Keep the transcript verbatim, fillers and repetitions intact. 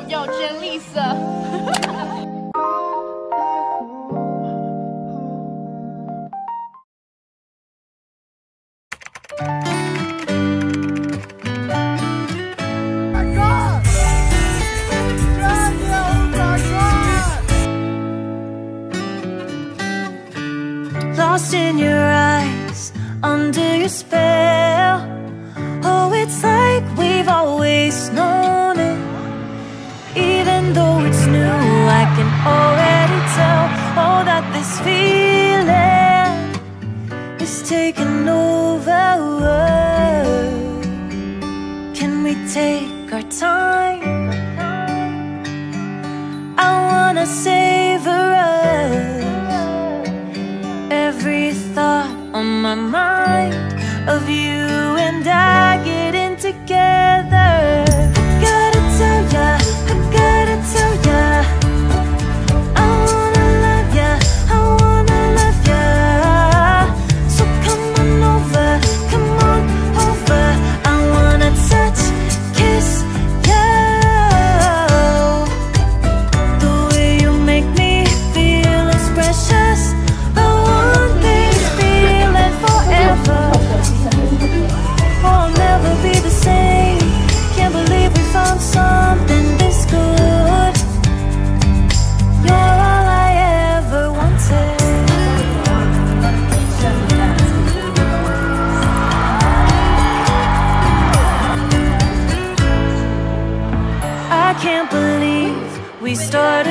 Yo, Jenlisa. Lost in your eyes, under your spell. Oh, it's like we've always known it. Even though it's new, I can already tell. Oh, that this feeling is taking over. Can we take our time? I wanna savor us. Every thought on my mind of you and I getting together. I gotta tell ya, I gotta tell ya, I wanna love ya, I wanna love ya. So come on over, come on over. I wanna touch, kiss you. The way you make me feel is precious. I want this feeling forever. I'll never be the same. Can't believe we found something this good. You're all I ever wanted. I can't believe we started